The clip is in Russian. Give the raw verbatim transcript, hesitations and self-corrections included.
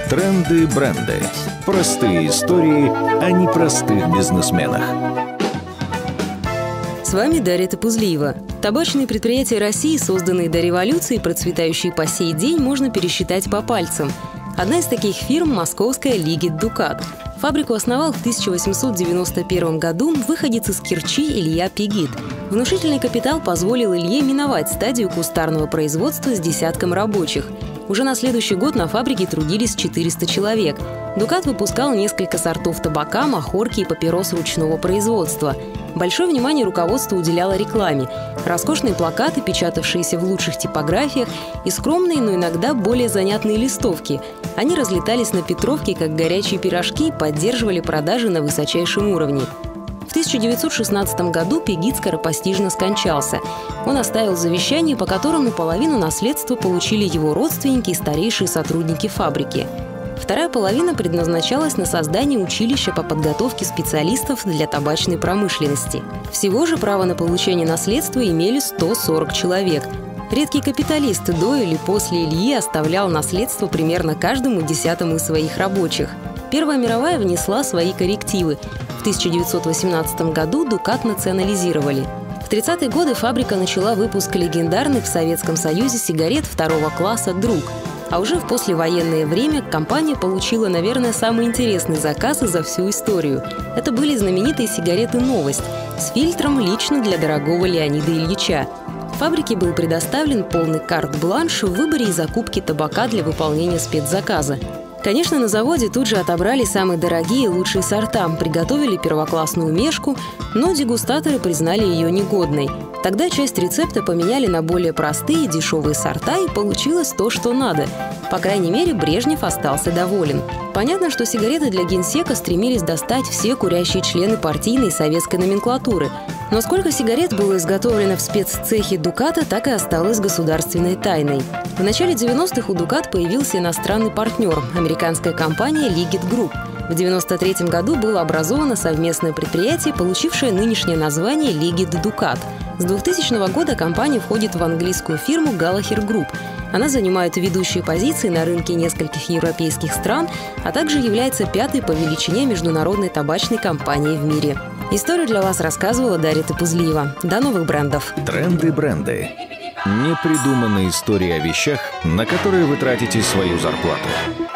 Тренды, бренды. Простые истории о непростых бизнесменах. С вами Дарья Топузлиева. Табачные предприятия России, созданные до революции и процветающие по сей день, можно пересчитать по пальцам. Одна из таких фирм – московская Liggett Dukat. Фабрику основал в тысяча восемьсот девяносто первом году выходец из Керчи Илья Пегид. Внушительный капитал позволил Илье миновать стадию кустарного производства с десятком рабочих. Уже на следующий год на фабрике трудились четыреста человек. Dukat выпускал несколько сортов табака, махорки и папирос ручного производства. Большое внимание руководство уделяло рекламе. Роскошные плакаты, печатавшиеся в лучших типографиях, и скромные, но иногда более занятные листовки. Они разлетались на Петровке, как горячие пирожки, и поддерживали продажи на высочайшем уровне. В тысяча девятьсот шестнадцатом году Пегид скоропостижно скончался. Он оставил завещание, по которому половину наследства получили его родственники и старейшие сотрудники фабрики. Вторая половина предназначалась на создание училища по подготовке специалистов для табачной промышленности. Всего же право на получение наследства имели сто сорок человек. Редкий капиталист до или после Ильи оставлял наследство примерно каждому десятому из своих рабочих. Первая мировая внесла свои коррективы. В тысяча девятьсот восемнадцатом году Dukat национализировали. В тридцатые годы фабрика начала выпуск легендарных в Советском Союзе сигарет второго класса «Друг». А уже в послевоенное время компания получила, наверное, самый интересный заказ за всю историю. Это были знаменитые сигареты «Новость» с фильтром лично для дорогого Леонида Ильича. Фабрике был предоставлен полный карт-бланш в выборе и закупке табака для выполнения спецзаказа. Конечно, на заводе тут же отобрали самые дорогие и лучшие сорта, приготовили первоклассную мешку, но дегустаторы признали ее негодной. Тогда часть рецепта поменяли на более простые и дешевые сорта, и получилось то, что надо. По крайней мере, Брежнев остался доволен. Понятно, что сигареты для генсека стремились достать все курящие члены партийной и советской номенклатуры. Но сколько сигарет было изготовлено в спеццехе Дуката, так и осталось государственной тайной. В начале девяностых у Dukat появился иностранный партнер – американская компания Liggett Group. В девяносто третьем году было образовано совместное предприятие, получившее нынешнее название Liggett Dukat. С двухтысячного года компания входит в английскую фирму Gallagher Group. Она занимает ведущие позиции на рынке нескольких европейских стран, а также является пятой по величине международной табачной компанией в мире. Историю для вас рассказывала Дарья Топузлиева. До новых брендов. Тренды, бренды. Непридуманные истории о вещах, на которые вы тратите свою зарплату.